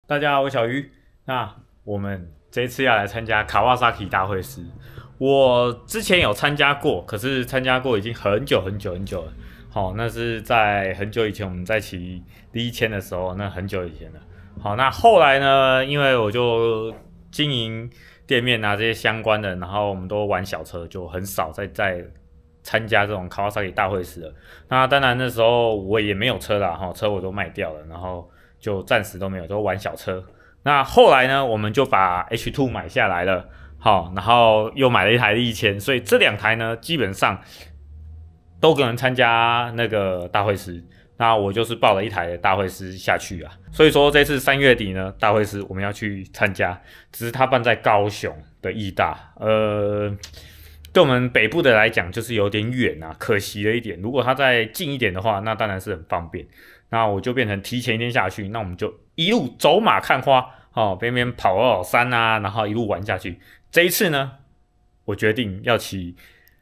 大家好，我小鱼。那我们这一次要来参加卡瓦萨 大会师。我之前有参加过，可是参加过已经很久了。好，那是在很久以前我们在骑1000的时候，那很久以前了。好，那后来呢，因为我就经营店面啊这些相关的，然后我们都玩小车，就很少在参加这种卡瓦萨大会师了。那当然那时候我也没有车啦，车我都卖掉了，然后就暂时都没有，都玩小车。那后来呢，我们就把 H2 买下来了，好，然后又买了一台1000，所以这两台呢，基本上都可能参加那个大会师。那我就是报了一台大会师下去啊，所以说这次3月底呢，大会师我们要去参加，只是它办在高雄的义大，对我们北部的来讲就是有点远啊，可惜了一点。如果它再近一点的话，那当然是很方便。那我就变成提前一天下去，那我们就一路走马看花，边边跑山啊，然后一路玩下去。这一次呢，我决定要骑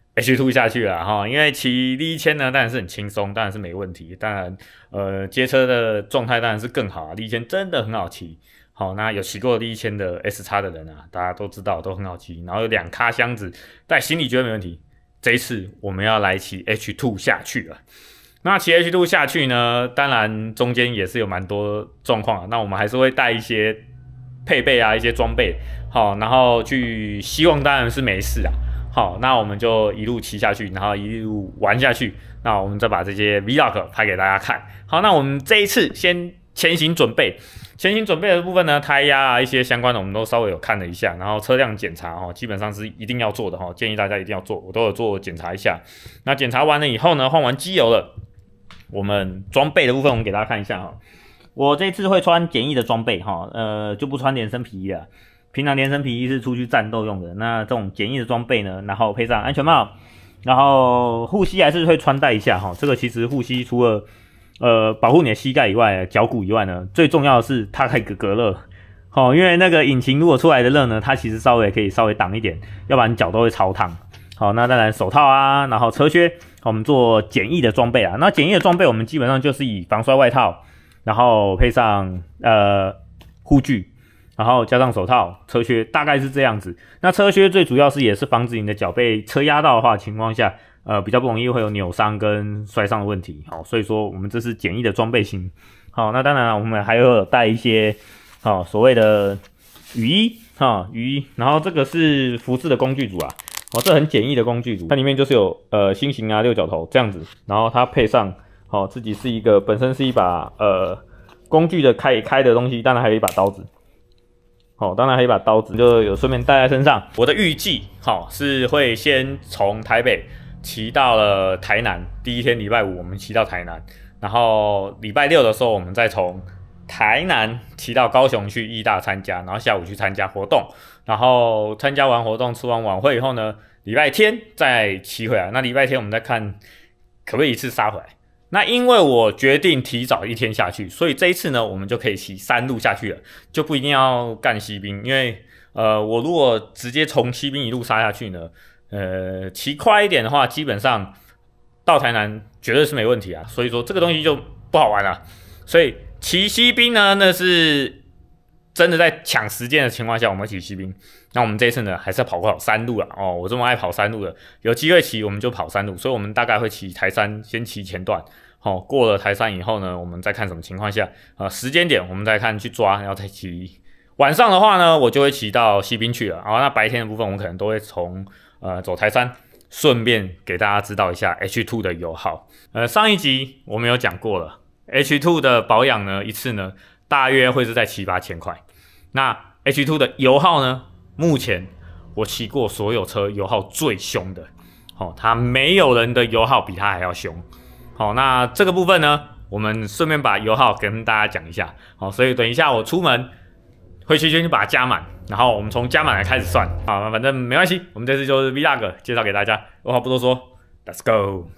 H2 下去了因为骑1000呢当然是很轻松，当然是没问题。当然，街车的状态当然是更好啊，1000真的很好骑。好，那有骑过1000的 SX 的人啊，大家都知道都很好骑，然后有2卡箱子，带行李绝对没问题。这一次我们要来骑 H2 下去了。那骑 H2 下去呢，当然中间也是有蛮多状况啊。那我们还是会带一些配备啊，一些装备，好，然后去，希望当然是没事啊。好，那我们就一路骑下去，然后一路玩下去。那我们再把这些 Vlog 拍给大家看。好，那我们这一次先前行准备。前行准备的部分呢，胎压啊一些相关的我们都稍微有看了一下，然后车辆检查基本上是一定要做的建议大家一定要做，我都有做检查一下。那检查完了以后呢，换完机油了，我们装备的部分我们给大家看一下我这次会穿简易的装备就不穿连身皮衣了。平常连身皮衣是出去战斗用的，那这种简易的装备呢，然后配上安全帽，然后护膝还是会穿戴一下这个其实护膝除了保护你的膝盖以外，脚骨以外呢，最重要的是它可以隔热。因为那个引擎如果出来的热呢，它其实可以稍微挡一点，要不然脚都会超烫。好，那当然手套啊，然后车靴，我们做简易的装备啊。那简易的装备我们基本上就是以防摔外套，然后配上护具，然后加上手套、车靴，大概是这样子。那车靴最主要是也是防止你的脚被车压到的话情况下，比较不容易会有扭伤跟摔伤的问题。好，所以说我们这是简易的装备型。好，那当然我们还有带一些所谓的雨衣雨衣，然后这个是服饰的工具组啊。这很简易的工具组，它里面就是有心形啊、6角头这样子，然后它配上自己是本身是一把工具的开的东西，当然还有一把刀子。当然还有一把刀子，就有顺便带在身上。我的预计是会先从台北骑到了台南，第一天礼拜五我们骑到台南，然后礼拜六的时候我们再从台南骑到高雄去义大参加，然后下午去参加活动，然后参加完活动吃完晚会以后呢，礼拜天再骑回来。那礼拜天我们再看可不可以一次杀回来。那因为我决定提早一天下去，所以这一次呢我们就可以骑山路下去了，就不一定要干西滨。因为我如果直接从西滨一路杀下去呢，骑快一点的话，基本上到台南绝对是没问题啊。所以说这个东西就不好玩了。所以骑西滨呢，那是真的在抢时间的情况下我们骑西滨。那我们这一次呢还是要跑山路啦我这么爱跑山路的，有机会骑我们就跑山路。所以我们大概会骑台山，先骑前段过了台山以后呢，我们再看什么情况下时间点我们再看去抓，然后再骑。晚上的话呢，我就会骑到西滨去了那白天的部分我们可能都会从走台山，顺便给大家知道一下 H2 的油耗。上一集我们有讲过了， H2 的保养呢一次呢大约会是在7-8千块。那 H2 的油耗呢，目前我骑过所有车油耗最凶的它没有人的油耗比它还要凶。那这个部分呢，我们顺便把油耗跟大家讲一下所以等一下我出门回去先把它加满，然后我们从加满来开始算反正没关系，我们这次就是 Vlog 介绍给大家。我话不多说 ，Let's go。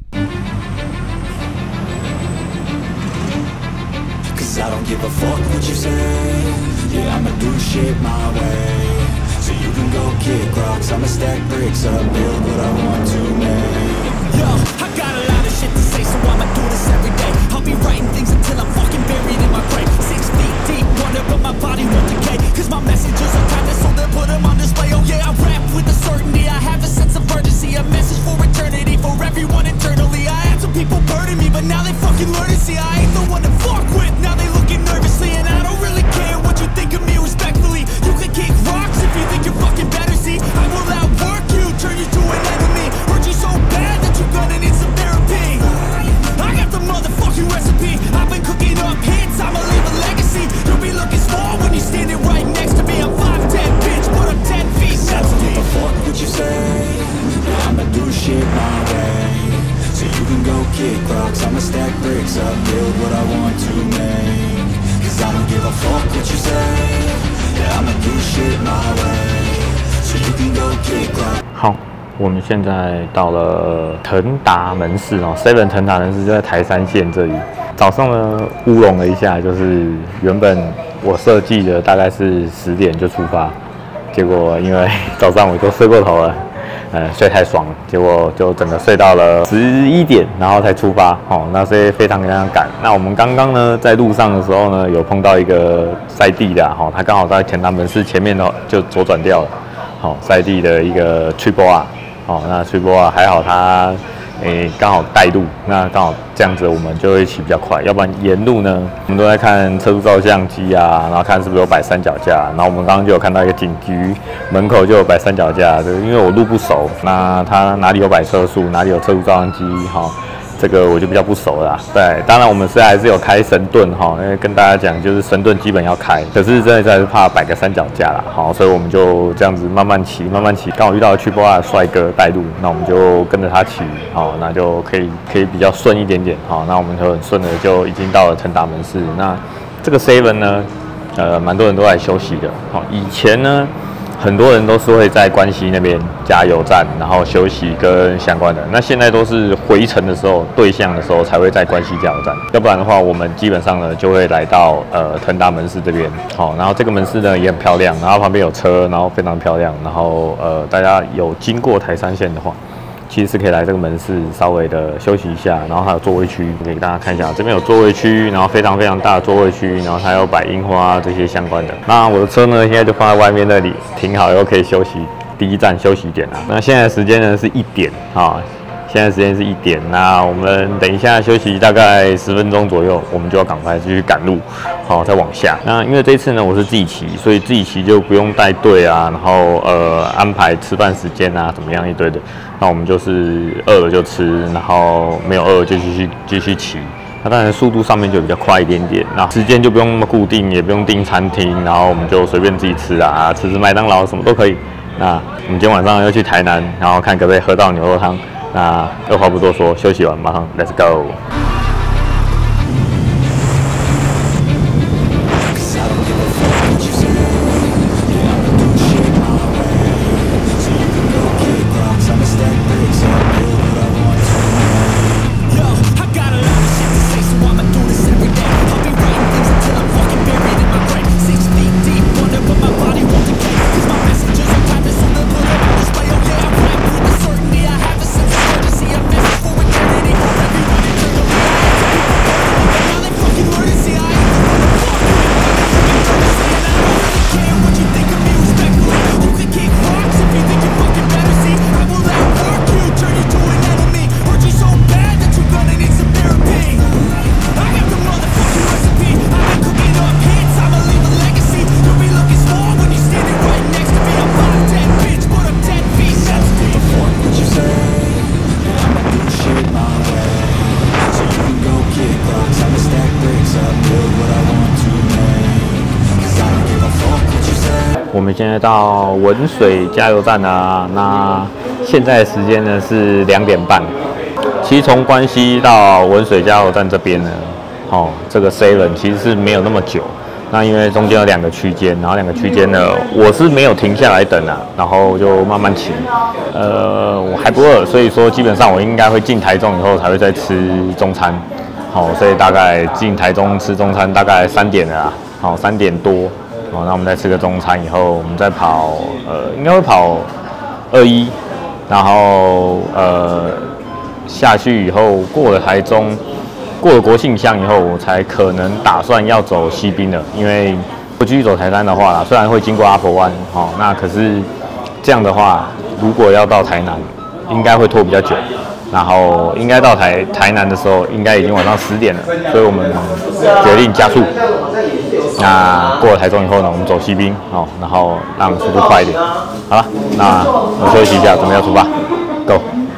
I don't give a fuck what you say. Yeah, I'ma do shit my way. So you can go kick rocks, I'ma stack bricks up, build what I want to make. Yo, I got a lot of shit to say, so I'ma do this every day. I'll be writing things until I'm fucking buried in my grave. 6 feet deep, wonder but my My messages are timeless, so they put them on display. Oh yeah, I rap with a certainty. I have a sense of urgency, a message for eternity, for everyone internally. I had some people burning me, but now they fucking learn to see I ain't the one to fuck with. Now they looking nervously, and I don't really care what you think of me respectfully. You can kick rocks if you think you're fucking better. See, I will outwork you, turn you to an enemy. Hurt you so bad that you're gonna need some therapy. I got the motherfucking recipe. I've been cooking up hits, I'ma leave a legacy. You'll be looking small when you're standing right next to me. I'm 5'10", bitch, but I'm 10 feet. I don't give a fuck what you say. Yeah, I'ma do shit my way. So you can go kick rocks, I'ma stack bricks up, build what I want to make. Cause I don't give a fuck what you say. Yeah, I'ma do shit my way. So you can go kick rocks. 好，我们现在到了腾达门市哦 ，Seven 腾达门市就在台山县这里。早上呢乌龙了一下，就是原本我设计的大概是10点就出发，结果因为早上我都睡过头了。睡太爽了，结果就整个睡到了11点，然后才出发。哦，那所以非常赶。那我们刚刚呢在路上的时候呢，有碰到一个赛地的，哈，他刚好在腾达门市前面呢就左转掉了。好，赛地的一个 Triple R， 哦，那 Triple R 还好他。刚好带路，那刚好这样子我们就会骑比较快，要不然沿路呢，我们都在看车速照相机啊，然后看是不是有摆三脚架，然后我们刚刚就有看到一个警局门口就有摆三脚架，因为我路不熟，那他哪里有摆车速，哪里有车速照相机，哈，这个我就比较不熟啦。对，当然我们还是有开神盾哈，因为跟大家讲就是神盾基本要开，可是真的还是怕摆个三脚架啦，好，所以我们就这样子慢慢骑，刚好遇到Triple R的帅哥带路，那我们就跟着他骑，好，那就可以比较顺一点点，好，那我们就很顺的就已经到了腾达门市。那这个 Seven 呢，蛮多人都来休息的，好，以前呢。很多人都是会在关西那边加油站，然后休息跟相关的。那现在都是回程的时候、对向的时候才会在关西加油站，要不然的话，我们基本上呢就会来到腾达门市这边。好，然后这个门市呢也很漂亮，然后旁边有车，然后非常漂亮。然后大家有经过台山线的话，其实是可以来这个门市稍微的休息一下，然后还有座位区，给大家看一下，这边有座位区，然后非常大的座位区，然后还有摆樱花这些相关的。那我的车呢，现在就放在外面那里停好，以后可以休息，第一站休息点啦。那现在时间呢是1点啊。现在时间是1点，那我们等一下休息大概10分钟左右，我们就要赶快继续赶路，好，再往下。那因为这次呢我是自己骑，所以自己骑就不用带队啊，然后安排吃饭时间啊，怎么样一堆的。那我们就是饿了就吃，然后没有饿就继续骑。那当然速度上面就比较快一点点，那时间就不用那么固定，也不用订餐厅，然后我们就随便自己吃啊，吃麦当劳什么都可以。那我们今天晚上要去台南，然后看可不可以喝到牛肉汤。那二话不多说，休息完马上 Let's go。我们现在到文水加油站啊，那现在的时间呢是2点半。其实从关西到文水加油站这边呢，这个 Seven 其实是没有那么久。那因为中间有2个区间，然后2个区间呢，我是没有停下来等啊，然后就慢慢骑。我还不饿，所以说基本上我应该会进台中以后才会再吃中餐。所以大概进台中吃中餐大概3点了啦，3点多。那我们再吃个中餐以后，我们再跑，应该会跑21，然后下去以后过了台中，过了国姓乡以后，我才可能打算要走西滨了，因为我继续走台南的话啦，虽然会经过阿婆湾，那可是这样的话，如果要到台南，应该会拖比较久。然后应该到台南的时候，应该已经晚上10点了，所以我们决定加速。那过了台中以后呢，我们走西滨，然后让速度快一点。好了，那我休息一下，准备要出发 ，Go。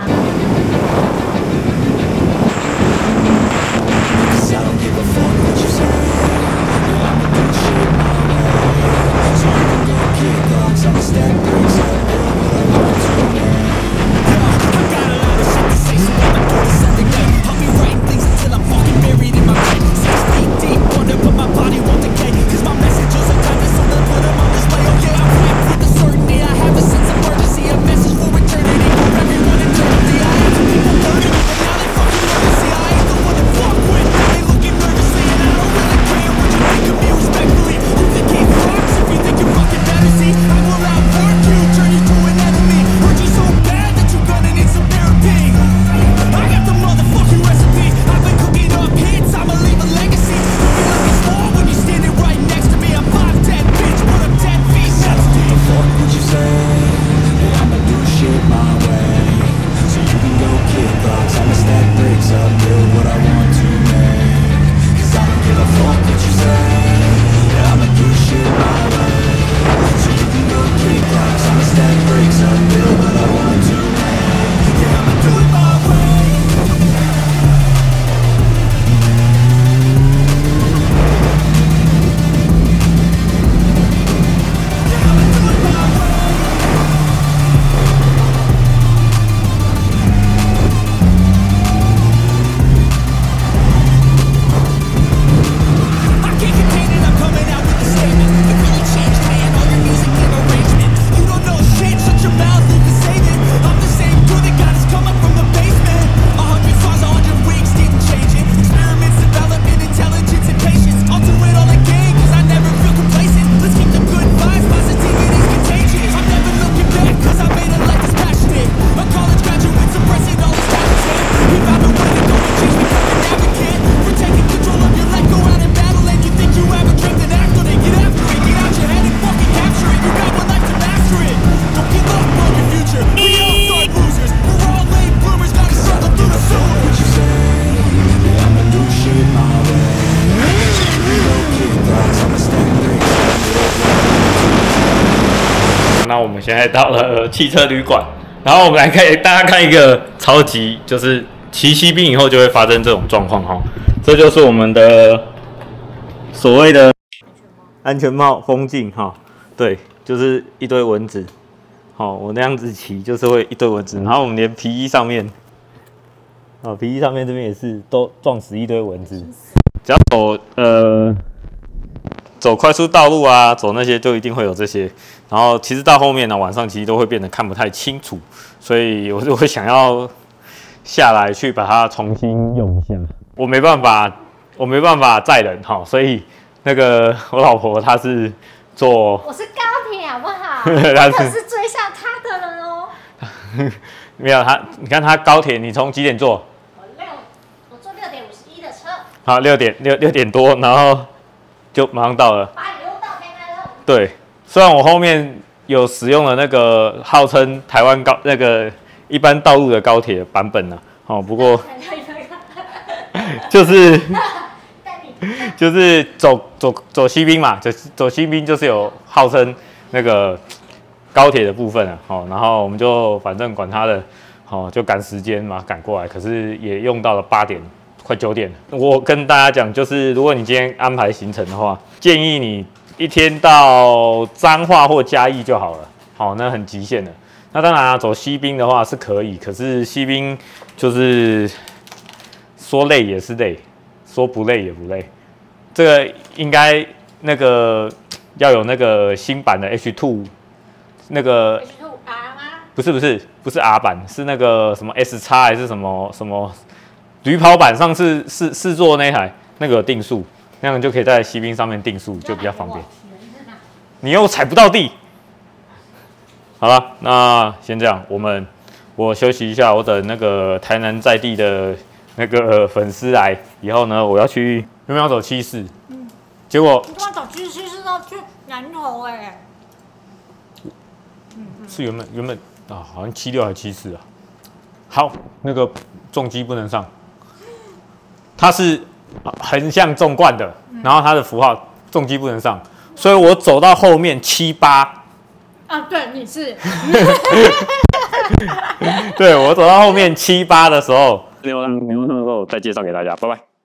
那我们现在到了汽车旅馆，然后我们来给大家看一个超级，就是骑西滨以后就会发生这种状况哈。这就是我们的所谓的安全帽风镜哈，对，就是一堆蚊子。好，我那样子骑就是会一堆蚊子，然后我们连皮衣上面，皮衣上面这边也是都撞死一堆蚊子。只要走快速道路啊，走那些就一定会有这些。然后其实到后面呢，晚上其实都会变得看不太清楚，所以我就会想要下来去把它重新用一下。我没办法载人哈，所以那个我老婆她是坐， 我是高铁好不好？ 她可是追上他的人哦。 没有她，你看她高铁，你从几点坐？ 我坐6:51的车。 好，6点多，然后就马上到了。 8点6到台南了。 对，虽然我后面有使用了那个号称台湾那个一般道路的高铁版本呢，不过就是走西滨嘛，走西滨就是有号称那个高铁的部分啊，然后我们就反正管他的，就赶时间嘛，赶过来，可是也用到了8点。快9点了，我跟大家讲，就是如果你今天安排行程的话，建议你一天到彰化或嘉义就好了。好，那很极限的。那当然啊，走西滨的话是可以，可是西滨就是说累也是累，说不累也不累。这个应该那个要有那个新版的 H2 那个 H2R 吗？ 不是 R 版，是那个什么 S 叉还是什么。驴跑版上次试坐那一台，那个有定速，那样就可以在西滨上面定速，就比较方便。你又踩不到地。好了，那先这样，我休息一下，我等那个台南在地的那个粉丝来以后呢，我要去有没有走74？结果你干嘛走74呢？ 去南投哎。 是原本啊，好像76还74啊。好，那个重机不能上，它是横向纵贯的，然后它的符号重机不能上，所以我走到后面78。 啊，对，你是。 对，我走到后面78的时候，牛上的时候再介绍给大家，拜拜。